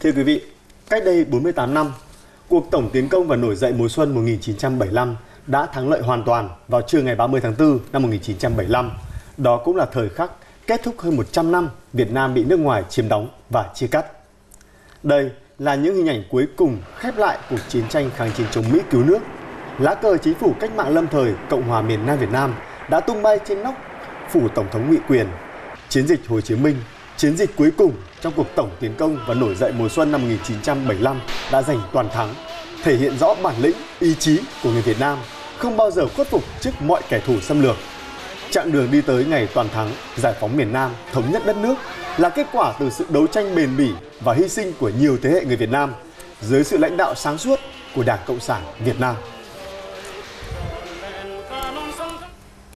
Thưa quý vị, cách đây 48 năm, cuộc tổng tiến công và nổi dậy mùa xuân 1975 đã thắng lợi hoàn toàn vào trưa ngày 30 tháng 4 năm 1975. Đó cũng là thời khắc kết thúc hơn 100 năm Việt Nam bị nước ngoài chiếm đóng và chia cắt. Đây là những hình ảnh cuối cùng khép lại cuộc chiến tranh kháng chiến chống Mỹ cứu nước. Lá cờ chính phủ cách mạng lâm thời Cộng hòa miền Nam Việt Nam đã tung bay trên nóc phủ Tổng thống Ngụy Quyền. Chiến dịch Hồ Chí Minh, chiến dịch cuối cùng trong cuộc tổng tiến công và nổi dậy mùa xuân năm 1975 đã giành toàn thắng, thể hiện rõ bản lĩnh, ý chí của người Việt Nam không bao giờ khuất phục trước mọi kẻ thù xâm lược. Chặng đường đi tới ngày toàn thắng, giải phóng miền Nam, thống nhất đất nước là kết quả từ sự đấu tranh bền bỉ và hy sinh của nhiều thế hệ người Việt Nam dưới sự lãnh đạo sáng suốt của Đảng Cộng sản Việt Nam.